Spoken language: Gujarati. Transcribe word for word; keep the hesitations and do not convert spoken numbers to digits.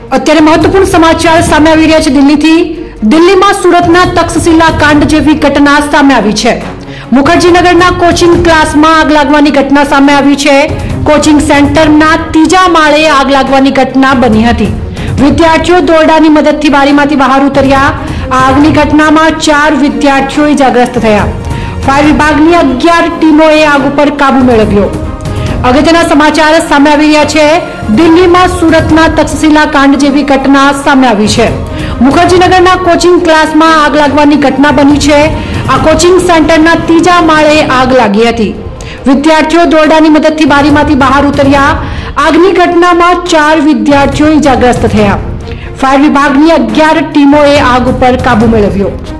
અત્યારે મહત્વપૂર્ણ સમાચાર સામે આવી રહ્યા છે દિલ્હીથી। દિલ્હીમાં સુરતના તક્ષશિલા કાંડ જેવી ઘટના સામે આવી છે। મુખર્જીનગરના કોચિંગ ક્લાસમાં આગ લાગવાની ઘટના સામે આવી છે। કોચિંગ સેન્ટરના ત્રીજા માળે આગ લાગવાની ઘટના બની હતી। વિદ્યાર્થીઓ દોરડાની મદદથી બારીમાંથી બહાર ઉતર્યા। આગની ઘટનામાં ચાર વિદ્યાર્થીઓ ઇજાગ્રસ્ત થયા। ફાયર વિભાગની અગિયાર ટીમોએ આગ ઉપર કાબુ મેળવ્યો। અગત્યના સમાચાર સામે આવી રહ્યા છે। દિલ્હીમાં સુરતના તક્ષશિલા કાંડ જેવી ઘટના સામે આવી છે। મુખર્જીનગરના કોચિંગ ક્લાસમાં આગ લાગવાની ઘટના બની છે। આ કોચિંગ સેન્ટરના ત્રીજા માળે આગ લાગી હતી। વિદ્યાર્થીઓ દોરડાની મદદથી બારીમાંથી બહાર ઉતર્યા। આગની ઘટનામાં ચાર વિદ્યાર્થીઓ ઇજાગ્રસ્ત થયા। ફાયર વિભાગની અગિયાર ટીમોએ આગ ઉપર કાબુ મેળવ્યો।